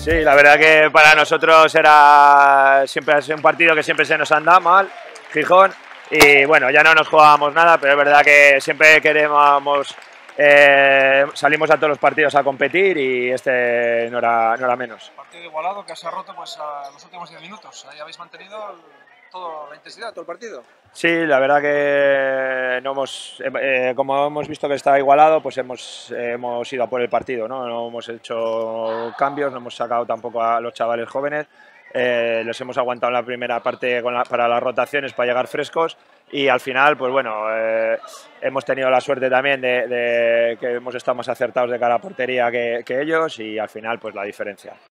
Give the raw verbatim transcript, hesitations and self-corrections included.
Sí, la verdad que para nosotros era siempre ha sido un partido que siempre se nos anda mal, Gijón, y bueno, ya no nos jugábamos nada, pero es verdad que siempre queremos, eh, salimos a todos los partidos a competir y este no era, no era menos. Partido igualado que se ha roto pues a los últimos diez minutos, ahí habéis mantenido toda la intensidad, todo el partido. Sí, la verdad que no hemos, eh, como hemos visto que está igualado, pues hemos, eh, hemos ido a por el partido, ¿no? No hemos hecho cambios, no hemos sacado tampoco a los chavales jóvenes, eh, los hemos aguantado en la primera parte con la, para las rotaciones, para llegar frescos y al final, pues bueno, eh, hemos tenido la suerte también de, de que hemos estado más acertados de cara a portería que, que ellos y al final, pues la diferencia.